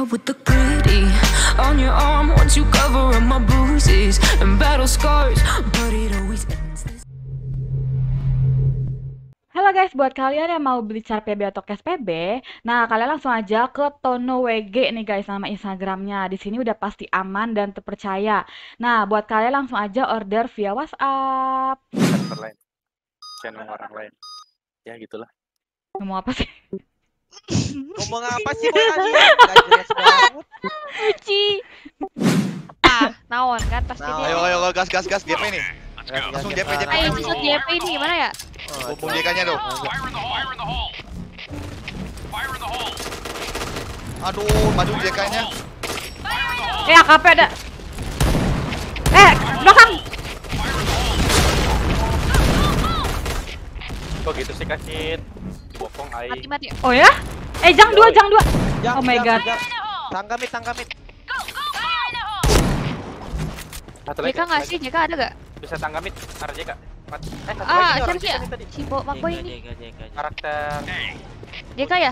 out with the gritty on your arm once you cover up my bruises and battle scars, but it always ends this. Halo guys, buat kalian yang mau beli car PB atau cash PB, nah kalian langsung aja ke Tono WG nih guys, nama Instagramnya. Di sini udah pasti aman dan terpercaya. Nah, buat kalian langsung aja order via WhatsApp. Server lain, channel orang lain, ya gitulah. Ngomong apa sih? Ngomong apa sih boy tadi? Gak jelas banget. Uci. Naon kan pasti Naon. dia. Ayo gas JP nih. Langsung JP. Ayo susut JP ini gimana ya? Bom JK-nya dong. Aduh, maju JK-nya. AKP ada. Belakang. Kok gitu sih kasih bokong ai. Mati. Oh ya? Jang 2. Jang, Oh my god. Tangga mid. JK nggak sih? JK ada gak? Bisa tangga mid, arah JK. Siapa sih ya? Si Boy ini. Karakter JK ya?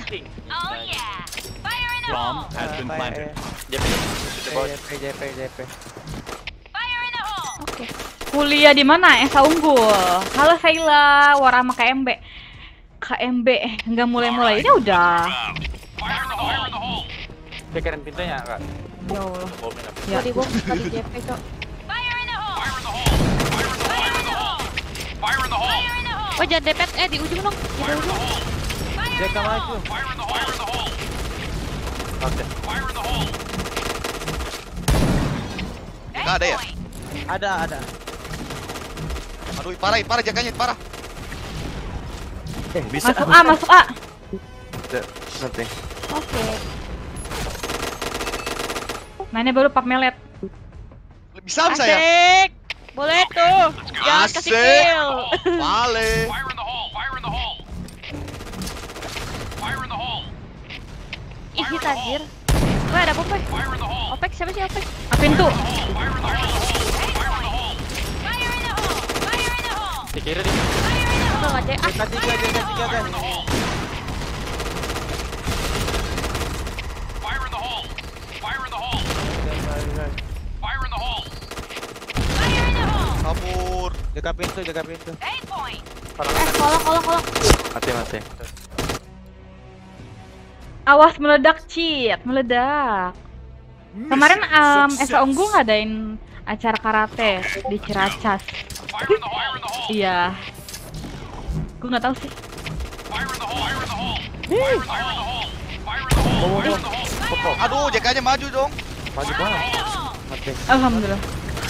Bomb has been planted. JP. JP. Oke. Kuliah di mana? Esa Unggul. Halo Sheila, Warama KMB nggak mulai. Ini udah. Pikirin pintunya enggak? Ya Allah. Bomin apa? Ya. Gua di bom tadi JP cok. Oh jangan depet, di ujung dong. Di ujung. JK maju. Oke. Enggak ada ya? Ada. Aduh, parah JK-nya, parah. Bisa. Masuk A. Nanti. Oke. Mainnya baru pap melet. Bisa ya? Asik. Boleh tuh. Jangan kasih kill. Vale. Ih, hit anjir. Wah, ada bom, Boy. Opek, siapa sih Opek? Pintu. Di kiri nih. Enggak cek. JK 3 guys. Kabur. Jaga pintu. Kolong. Mati. Awas meledak, meledak. Kemarin Esa Unggul ngadain acara karate di Ciracas. Iya. Gue nggak tahu sih. Aduh, JK-nya maju dong. Maju banget. Mati. Alhamdulillah.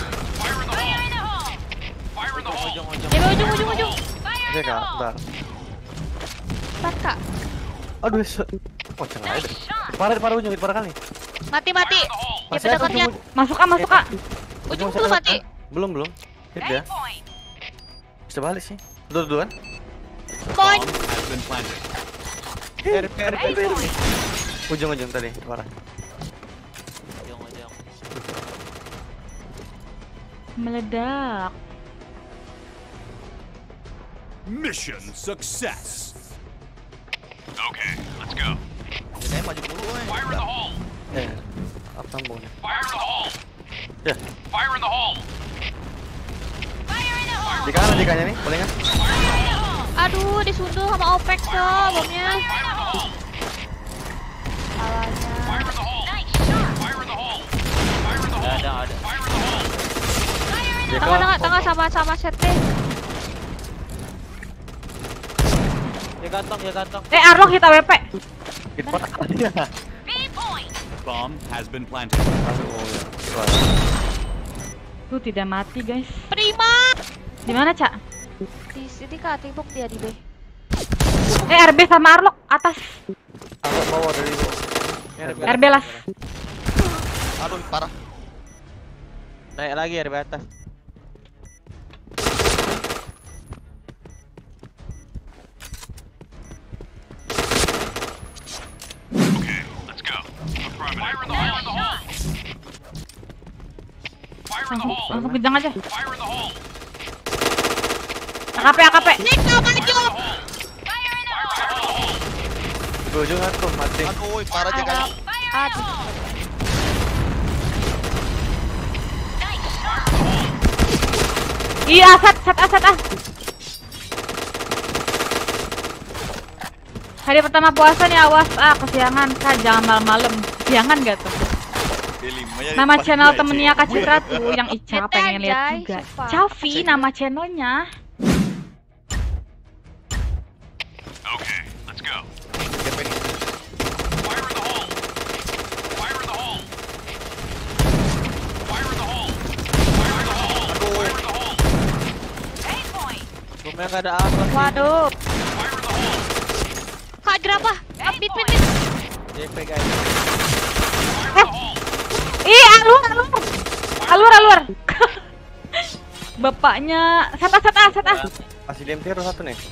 Ujung. JK, bentar. Kak. Aduh, cengar aja. Parah ujung, parah kali. Mati. Ya dekatnya. Masuk A. Ujung belum mati. Belum. Tidak. Bisa balik sih. Dua-duaan. Poin. Bomb has been planted. RP. Ujung tadi, parah. Meledak. Mission success. Okay, let's go. JK maju dulu, apa sambungnya? Ya. Di kanan JK-nya nih, boleh nggak? Aduh, disundul sama Opek cok bomnya. Salahnya. Ada. Tengah sama set deh. Ya gantong. Arlock kita WP. Bomb has been planted. Tuh tidak mati guys. Prima. Di mana Cak? Di sini Kak, tembok dia di B. RB sama Arlock atas. Aku bawah dari itu. RB las. Aduh, parah. Naik lagi RP atas. Okay, let's go. Langsung kejang aja. AKP. Niko maju. Ujung tuh mati. Aduh, parah JK-nya. Aduh. Iya, asat ah. Hari pertama puasa nih, awas kesiangan kan, jangan malam-malam. Kesiangan gak tuh? Nama channel temennya Kak Citra tuh yang Ica Bete, pengen lihat anjay, juga. sumpah. Cavi nama channelnya. Okay, let's go. JP nih. Fire in the hole. Fire in the hole. Fire in the hole. Fire in the hole. Fire in the hole. Rumahnya nggak ada apa. Waduh. Fire in the hole. Kak jerapah. Mit. JP guys. Ih, alur. Bapaknya set ah. Masih DMT harus satu nih.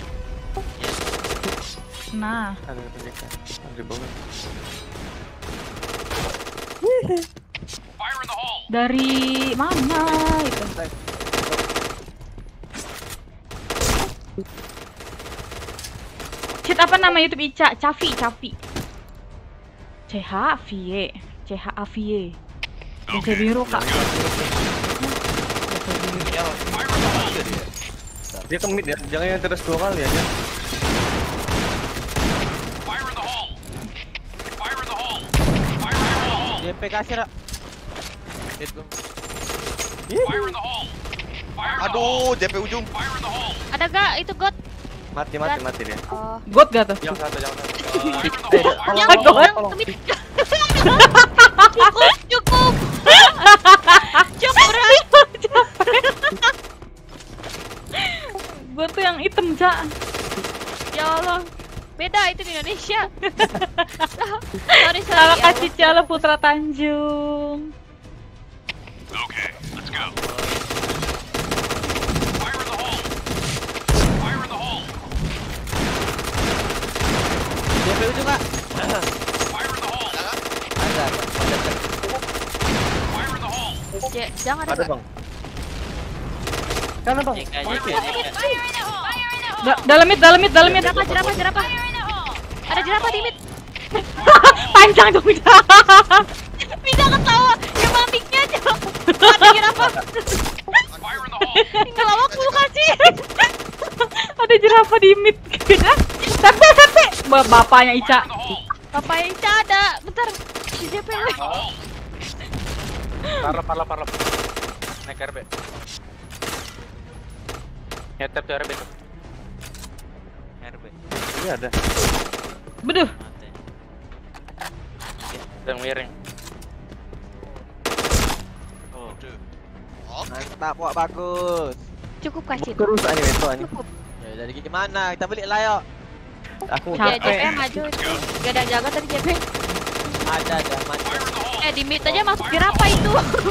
Nah, Ada penjaga. Ada banget. Fire in the hole. dari mana itu? Chat apa nama YouTube Ica? Cavi. CHAVY. Yang biru Kak. Dia ke mid ya, jangan yang terus 2 kali aja. Fire in the hole. Fire in the hole. Fire in the hole. JP kasih Ra. Fire in the hole. Fire in the hole. Aduh, JP ujung. Fire in the hole. Ada gak itu God? Mati dia. Oh. God gak tuh? Jangan satu. Yang God. kemit. Cukup. Gue tuh yang hitam, Cak. Ya Allah. Beda itu di Indonesia. Sorry. Salah ya kasih Cialo Putra Tanjung. Okay, let's go. Fire in the hole. Fire in the hole. JP ujung Kak. Fire in the hole. Ada. Fire in the hole. Jangan Ada bang. Kanan bang. Dalam mid. Jerapah. Ada jerapah di mid. Panjang dong, Cak. Bisa ketawa. Ya maminya aja. Ada jerapah. Fire in the hole. Tinggal lawak lu kasih. Ada jerapah di mid. Sampai. Bapaknya Ica. In the hole. Papa yang ada. Bentar. Si JP lu. Parlap. Naik RB. Nyeter tuh RB tuh. RB. Ini ada. Beduh. Yang miring. Mantap, wah bagus. Cukup kasih. Terus anime itu anime. Cukup. Ya jadi gimana? Kita beli lah yuk. Aku Capek. JP maju itu. Gak ada yang jaga tadi JP. Ada mantap. Fire in the hole. Di mid aja masuk jerapah itu.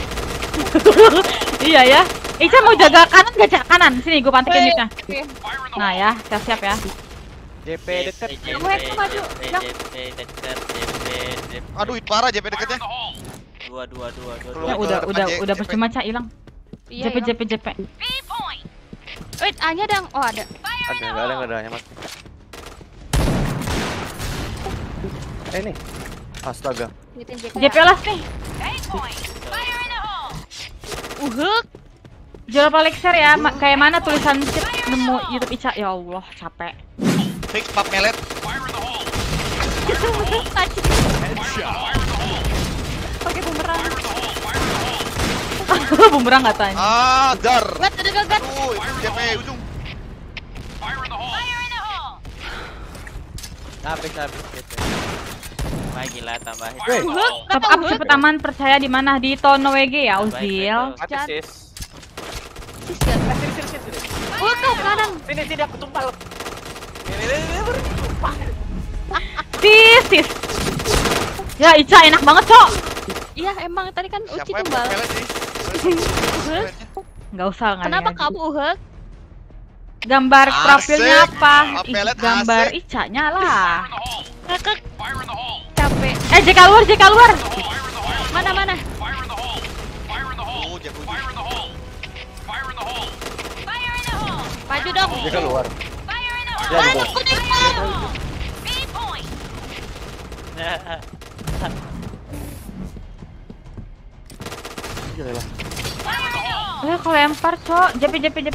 Iya ya. Ica mau jaga kanan gak, Cak? Kanan. Sini gue pantikin midnya. Oke. Fire in the Nah hole. ya, siap-siap ya. JP deket. Gue yang maju. Yang Aduh, parah JP Fire in deketnya. the hole. Keluar Ya ke udah depan, JP. percuma, Cak, hilang. Iya. JP. Wait, A-nya ada. Oh, ada. Ada enggak ada yang mati. Ini. Astaga. Liatin JP las nih. Jual Palexer ya, kayak mana tulisan chat nemu YouTube Ica? Ya Allah, capek. Fix pap melet. Fire in the hole. Pakai bumerang. Fire in the hole. Fire in the hole. Bumerang nggak tanya. Dar. Gat, ada gagat. Aduh, itu JP ujung. Fire in the hole. Habis JP. Lagi lah tambahin. Fire in the hole. Top up cepet aman, percaya di mana? Di Tono WG ya, Uzil. Mati sis. Sis gak? Oh, tuh kanan. Sini aku tumpal. Sis. Ya Ica enak banget, Cok. Iya, emang tadi kan Uci Siapa yang tumbal. pap melet sih? Nggak usah nggak. Kenapa kamu uhek? Gambar Asik. profilnya apa? Ih, Pelet gambar asik. Ica-nya lah. Fire in the hole. Ngekek, Fire in the hole. capek. JK luar. Fire in the hole. Mana? Fire in the hole. Fire in the hole. Oh, JP ujung. Fire in the hole. Fire in the hole. Maju dong. Dia keluar. Mana kuning? bangsat. Gila lah. Kalau lempar, Cok. JP.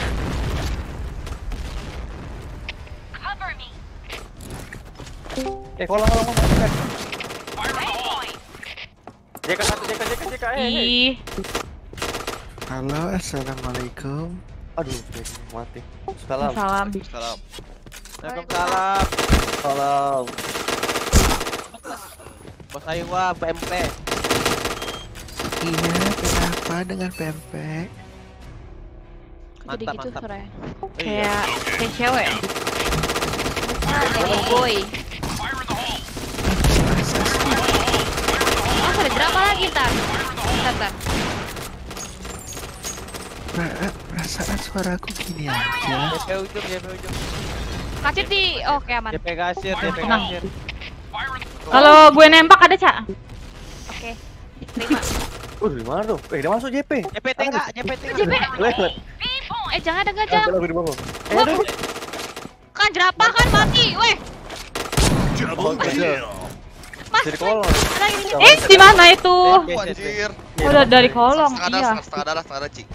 Kolong. JK 1, JK. Ih. Halo, assalamualaikum. Aduh, mati. Salam. Salam. Salam. Waalaikumsalam. Salam. Bos Aywa, PMP. Iya, kenapa dengan pempek? Jadi Mantap, gitu mantap. suaranya. Kayak cewek. Jadi boy. Oh, ada drama lagi ntar. Ntar. Perasaan suaraku gini aja. JP ujung. Kasih di. Oke, aman. JP kasir. Tenang. Kalau gue nembak ada, Cak. Oke. Terima. Di mana tuh? Dia masuk JP. JP tengah. Lewat. Jangan dengar jam. Lagu di bawah. Kan jerapah kan mati. Weh. Mas. Jadi kolong. Ada ini. Di mana itu? Anjir. Udah dari kolong. Iya. Setengah darah, Cik.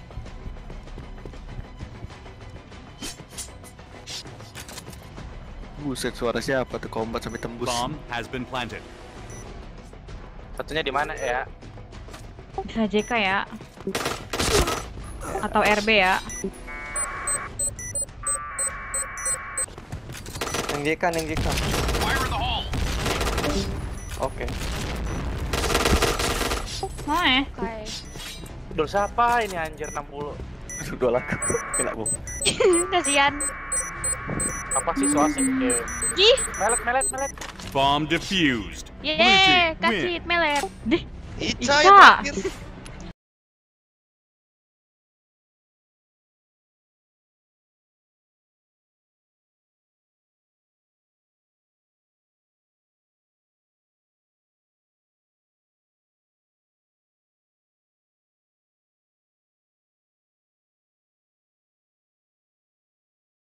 Buset, suara siapa tuh combat sampai tembus. Bomb has been planted. Satunya di mana ya? Bisa JK ya. Atau RB ya. Yang JK. Fire in the hole. Oke. Mana? Oke. Dul siapa ini anjir 60? Sudah laku. Kena bom. Kasihan. Apa sih so asik? Ih. Melet. Bomb defused. Yeay, Blue team kasih meler. Dih. Ica Ica. terakhir.